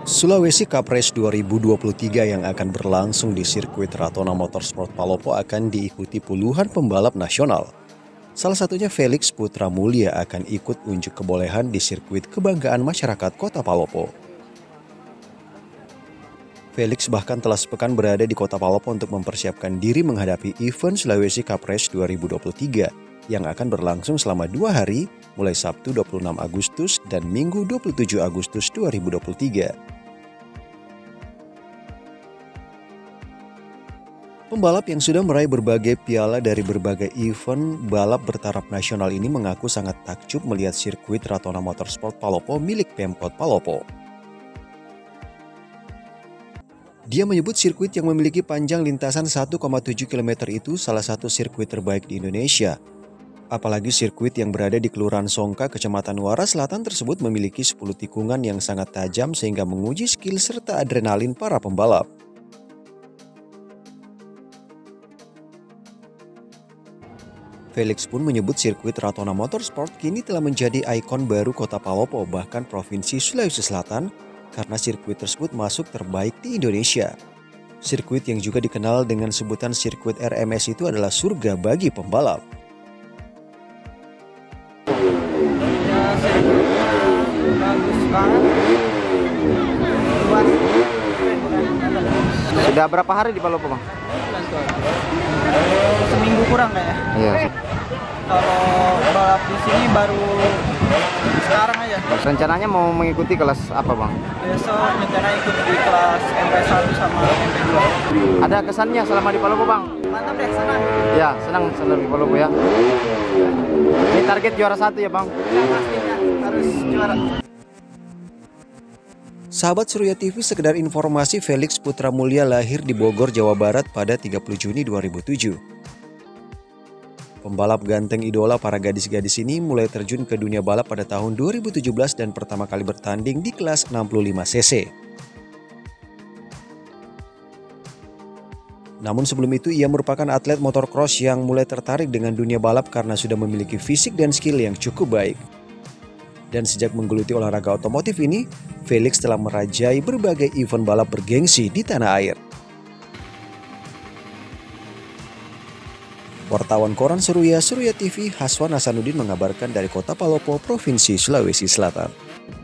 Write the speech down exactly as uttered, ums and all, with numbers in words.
Sulawesi Cup Race dua ribu dua puluh tiga yang akan berlangsung di sirkuit Ratona Motorsport Palopo akan diikuti puluhan pembalap nasional. Salah satunya Felix Putra Mulia akan ikut unjuk kebolehan di sirkuit kebanggaan masyarakat Kota Palopo. Felix bahkan telah sepekan berada di Kota Palopo untuk mempersiapkan diri menghadapi event Sulawesi Cup Race dua ribu dua puluh tiga yang akan berlangsung selama dua hari mulai Sabtu dua puluh enam Agustus dan Minggu dua puluh tujuh Agustus dua ribu dua puluh tiga. Pembalap yang sudah meraih berbagai piala dari berbagai event balap bertaraf nasional ini mengaku sangat takjub melihat sirkuit Ratona Motorsport Palopo milik Pemkot Palopo. Dia menyebut sirkuit yang memiliki panjang lintasan satu koma tujuh kilometer itu salah satu sirkuit terbaik di Indonesia. Apalagi sirkuit yang berada di Kelurahan Songka, Kecamatan Muara Selatan tersebut memiliki sepuluh tikungan yang sangat tajam sehingga menguji skill serta adrenalin para pembalap. Felix pun menyebut sirkuit Ratona Motorsport kini telah menjadi ikon baru Kota Palopo bahkan Provinsi Sulawesi Selatan karena sirkuit tersebut masuk terbaik di Indonesia. Sirkuit yang juga dikenal dengan sebutan sirkuit R M S itu adalah surga bagi pembalap. Ya, sirkuitnya bagus banget. Luas. Sudah berapa hari di Palopo, Bang? Seminggu kurang kayaknya. Iya. Kalau balap di sini baru sekarang aja. Rencananya mau mengikuti kelas apa, Bang? Besok rencana ikut di kelas M P satu sama M P dua. Ada kesannya selama di Palopo, Bang? Mantap deh, senang. Ya, senang selama di Palopo ya. Ini target juara satu ya, Bang? Ya, pastinya harus juara. Sahabat Surya T V, sekedar informasi, Felix Putra Mulia lahir di Bogor, Jawa Barat pada tiga puluh Juni dua ribu tujuh. Pembalap ganteng idola para gadis-gadis ini mulai terjun ke dunia balap pada tahun dua ribu tujuh belas dan pertama kali bertanding di kelas enam puluh lima cc. Namun sebelum itu ia merupakan atlet motocross yang mulai tertarik dengan dunia balap karena sudah memiliki fisik dan skill yang cukup baik. Dan sejak menggeluti olahraga otomotif ini, Felix telah merajai berbagai event balap bergengsi di tanah air. Wartawan Koran Surya, Surya T V, Haswan Hasanuddin mengabarkan dari Kota Palopo, Provinsi Sulawesi Selatan.